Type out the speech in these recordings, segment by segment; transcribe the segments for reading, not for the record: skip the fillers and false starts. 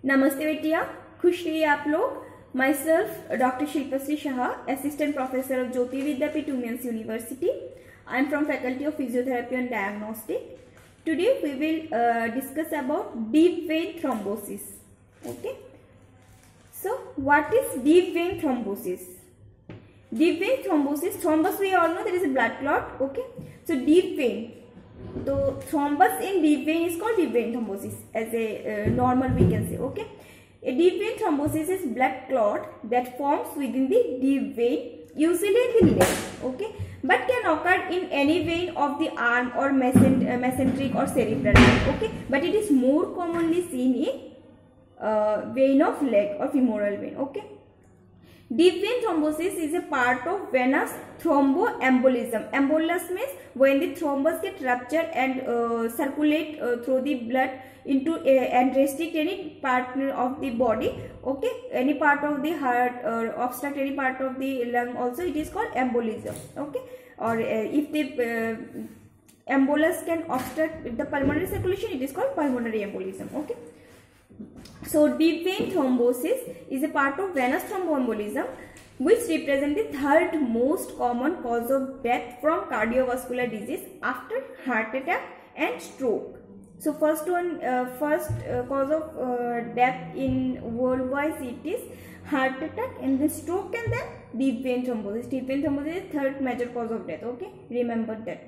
नमस्ते बेटिया, खुश रहिए आप लोग। Myself doctor Shilpashree Shah, assistant professor of Jyoti Vidyapeeth women's university. I am from faculty of physiotherapy and diagnostic. Today we will discuss about deep vein thrombosis. Okay. So what is deep vein thrombosis? Deep vein thrombosis, thrombus we all know, there is a blood clot. Okay. So deep vein. So thrombus in deep vein is called deep vein thrombosis as a normal we can say. Okay. A deep vein thrombosis is blood clot that forms within the deep vein, usually in the leg. Okay. But can occur in any vein of the arm or mesenteric or cerebral vein. Okay. But it is more commonly seen in vein of leg or femoral vein. Okay. Deep vein thrombosis is a part of venous thromboembolism. Embolus means when the thrombus get ruptured and circulate through the blood into and restrict any part of the body. Okay, any part of the heart or obstruct any part of the lung also, it is called embolism. Okay, or if the embolus can obstruct the pulmonary circulation, it is called pulmonary embolism. Okay. So deep vein thrombosis is a part of venous thromboembolism, which represents the third most common cause of death from cardiovascular disease after heart attack and stroke. So first cause of death in worldwide it is heart attack and then stroke and then deep vein thrombosis. Deep vein thrombosis is third major cause of death. Okay, remember that.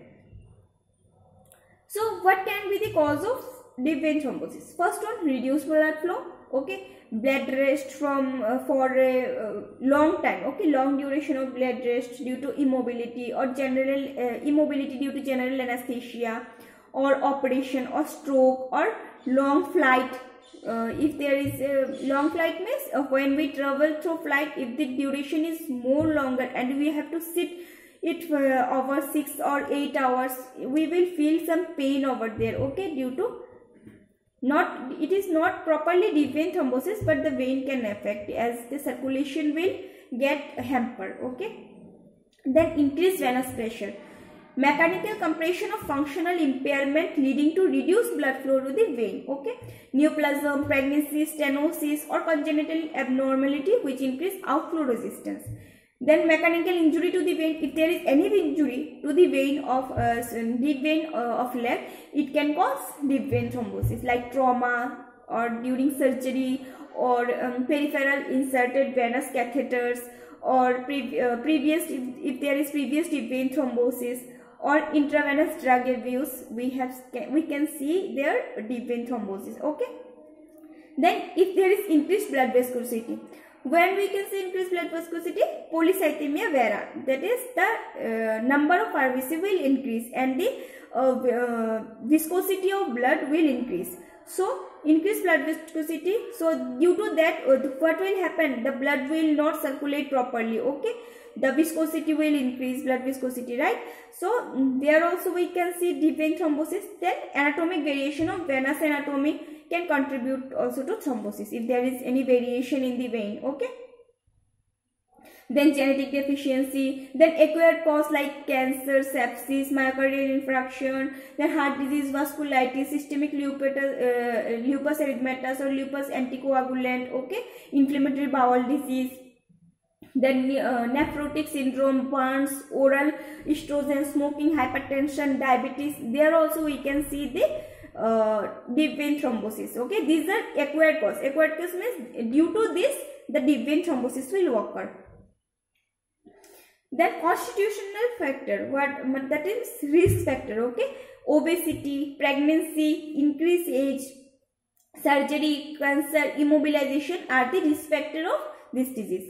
So what can be the cause of deep vein thrombosis? First one, reduced blood flow. Okay, blood rest from for a long time. Okay, long duration of blood rest due to immobility or general immobility due to general anesthesia or operation or stroke or long flight. If there is a long flight means when we travel through flight, if the duration is more longer and we have to sit it over 6 or 8 hours, we will feel some pain over there. Okay, due to it is not properly deep vein thrombosis, but the vein can affect as the circulation will get hampered. Okay. Then increased venous pressure, mechanical compression of functional impairment leading to reduced blood flow to the vein. Okay. Neoplasm, pregnancy, stenosis or congenital abnormality which increase outflow resistance. Then mechanical injury to the vein. If there is any injury to the vein of deep vein of leg, it can cause deep vein thrombosis like trauma or during surgery or peripheral inserted venous catheters or previous if there is previous deep vein thrombosis or intravenous drug abuse, we can see their deep vein thrombosis. Okay. Then if there is increased blood viscosity. When we can see increased blood viscosity, polycythemia vera, that is the number of RBC will increase and the viscosity of blood will increase. So increased blood viscosity, so due to that what will happen, the blood will not circulate properly. Okay, the viscosity will increase, blood viscosity, right? So there also we can see deep vein thrombosis. Then anatomic variation of venous anatomy can contribute also to thrombosis if there is any variation in the vein. Okay. Then genetic deficiency, then acquired cause like cancer, sepsis, myocardial infarction, then heart disease, vasculitis, systemic lupus erythematosus or lupus anticoagulant. Okay, inflammatory bowel disease. Then nephrotic syndrome, burns, oral estrogen, smoking, hypertension, diabetes. There also we can see the deep vein thrombosis. Okay, these are acquired cause. Acquired cause means due to this the deep vein thrombosis will occur. Then constitutional factor, what that is risk factor. Okay, obesity, pregnancy, increased age, surgery, cancer, immobilization are the risk factor of this disease.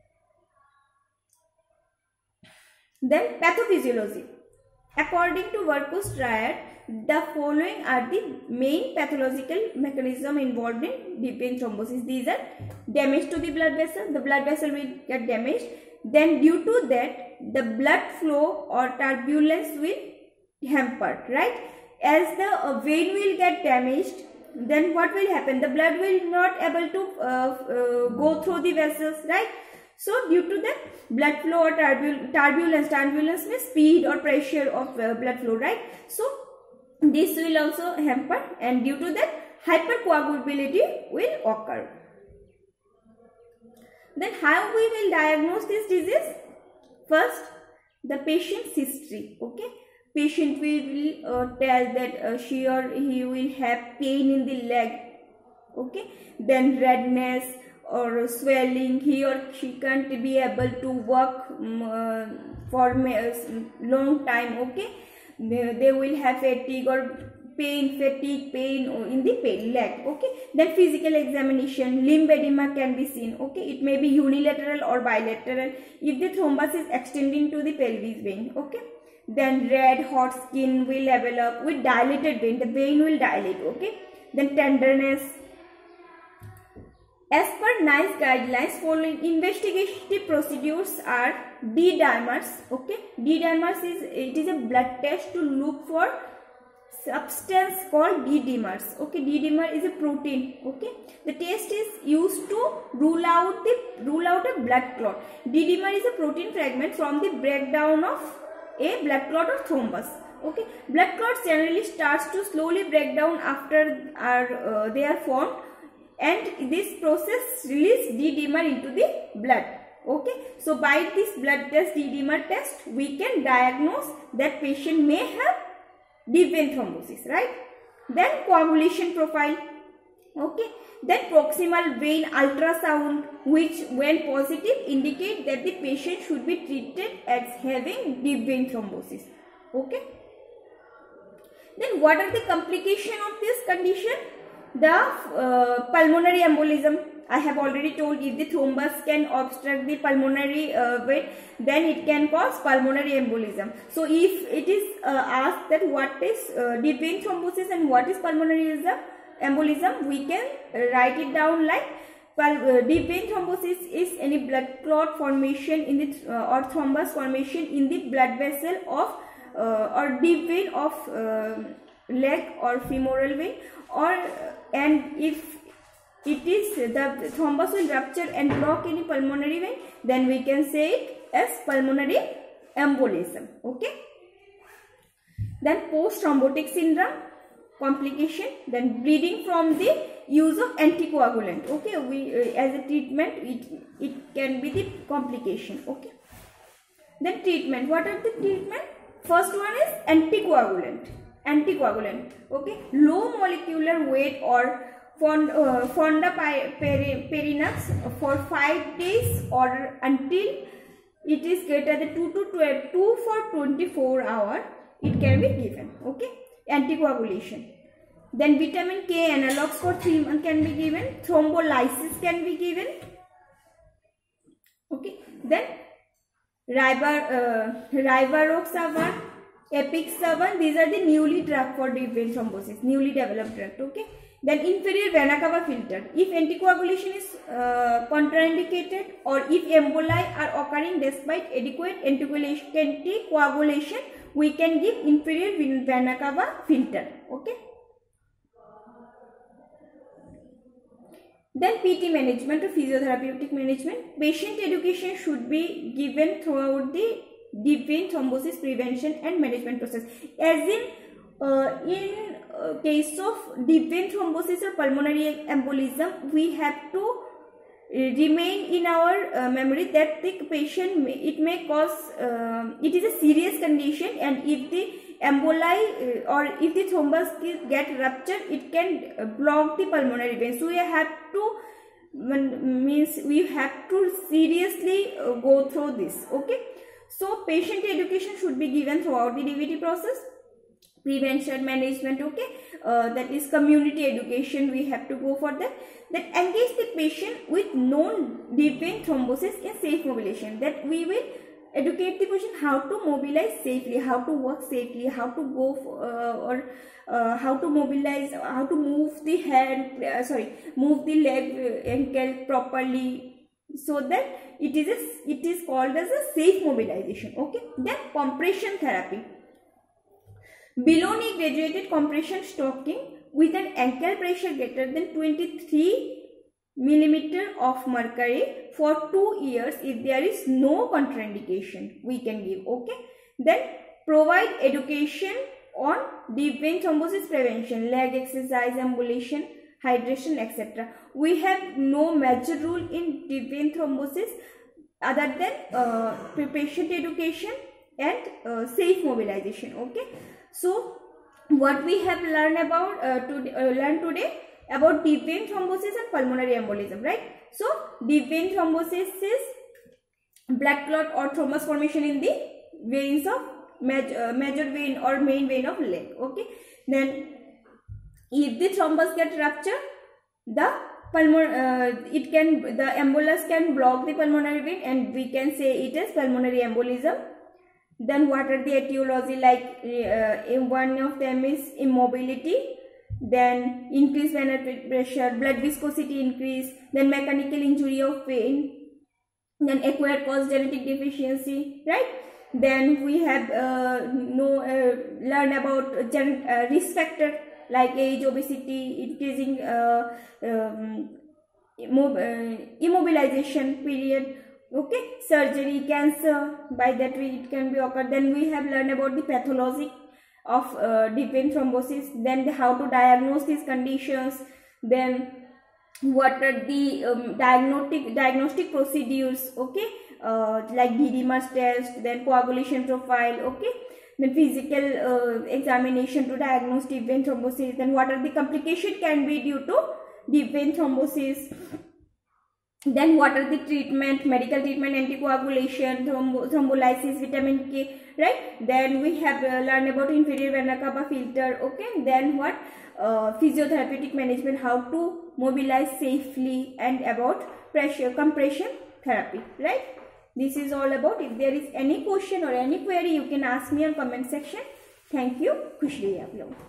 Then pathophysiology. According to Werkow's triad, the following are the main pathological mechanism involved in deep vein thrombosis. These are damage to the blood vessel. The blood vessel will get damaged. Then due to that, the blood flow or turbulence will hampered, right? As the vein will get damaged, then what will happen? The blood will not able to go through the vessels, right? So due to that, blood flow or turbulence means speed or pressure of blood flow, right? So this will also hamper, and due to that hypercoagulability will occur. Then how we will diagnose this disease? First, the patient's history. Okay, patient will tell that she or he will have pain in the leg. Okay, then redness or swelling, he or she can't be able to work for long time. Okay, they will have fatigue or fatigue pain in the leg. Okay, then physical examination, limb edema can be seen. Okay, it may be unilateral or bilateral if the thrombus is extending to the pelvis vein. Okay, then red hot skin will develop with dilated vein, the vein will dilate. Okay, then tenderness. As per NICE guidelines, following investigative procedures are D-dimers. Okay, D-dimers is a blood test to look for substance called D-dimers. Okay, D-dimer is a protein. Okay, the test is used to rule out a blood clot. D-dimer is a protein fragment from the breakdown of a blood clot or thrombus. Okay, blood clots generally starts to slowly break down after they are formed, and this process release D-dimer into the blood. Okay, so by this blood test, D-dimer test, we can diagnose that patient may have deep vein thrombosis, right? Then coagulation profile. Okay, then proximal vein ultrasound, which when positive indicate that the patient should be treated as having deep vein thrombosis. Okay, then what are the complications of this condition? The pulmonary embolism. I have already told, if the thrombus can obstruct the pulmonary vein, then it can cause pulmonary embolism. So if it is asked that what is deep vein thrombosis and what is pulmonary embolism, we can write it down like deep vein thrombosis is any blood clot formation in the or thrombus formation in the blood vessel of or deep vein of leg or femoral vein, or and if it is the thrombus will rupture and block any pulmonary vein, then we can say it as pulmonary embolism. Okay, then post thrombotic syndrome complication, then bleeding from the use of anticoagulant. Okay, we as a treatment it can be the complication. Okay, then treatment. What are the treatment? First one is anticoagulant. Okay, low molecular weight or fondaparinux for 5 days or until it is greater than 2 for 24 hours, it can be given. Okay, anticoagulation. Then vitamin K analogs for 3 months can be given. Thrombolysis can be given. Okay, then rivaroxaban, apixaban, these are the newly drug for deep vein thrombosis, newly developed drug. Okay, then inferior vena cava filter. If anticoagulation is contraindicated or if emboli are occurring despite adequate anticoagulation, we can give inferior vena cava filter. Okay. Then PT management or physiotherapeutic management. Patient education should be given throughout the deep vein thrombosis prevention and management process. As in case of deep vein thrombosis or pulmonary embolism, we have to remain in our memory that the patient it may cause it is a serious condition, and if the emboli or if the thrombus get ruptured, it can block the pulmonary vein. So we have to seriously go through this. Okay, so patient education should be given throughout the DVT process. Prevention management, okay, that is community education, we have to go for that. That engage the patient with known deep vein thrombosis in safe mobilization, that we will educate the patient how to mobilize safely, how to work safely, how to go for, how to mobilize, how to move the hand, move the leg, ankle properly, so that it is called as a safe mobilization. Okay, then compression therapy. Below knee graduated compression stocking with an ankle pressure greater than 23 mm of mercury for 2 years, if there is no contraindication, we can give. Okay, then provide education on deep vein thrombosis prevention, leg exercise, ambulation, hydration, etc. We have no major rule in deep vein thrombosis other than patient education and safe mobilization. Okay, so what we have learned about learned today about deep vein thrombosis and pulmonary embolism, right? So deep vein thrombosis is blood clot or thrombus formation in the veins of major vein or main vein of leg. Okay, then if the thrombus get ruptured, the embolus can block the pulmonary vein and we can say it is pulmonary embolism. Then what are the etiology? Like one of them is immobility, then increased venous pressure, blood viscosity increase, then mechanical injury of vein, then acquired cause genetic deficiency, right? Then we have learn about risk factor like age, obesity, increasing immobilization period. Okay, surgery, cancer, by that way it can be occurred. Then we have learned about the pathology of deep vein thrombosis, then how to diagnose these conditions, then what are the diagnostic procedures, okay, like D-dimer test, then coagulation profile, okay, then physical examination to diagnose deep vein thrombosis, then what are the complications can be due to deep vein thrombosis, then what are the treatment, medical treatment, anticoagulation, thrombolysis, vitamin K, right? Then we have learned about inferior vena cava filter, okay, then what physiotherapeutic management, how to mobilize safely, and about pressure compression therapy, right? This is all about. If there is any question or any query, you can ask me on comment section. Thank you. खुश रहिए आप लोग.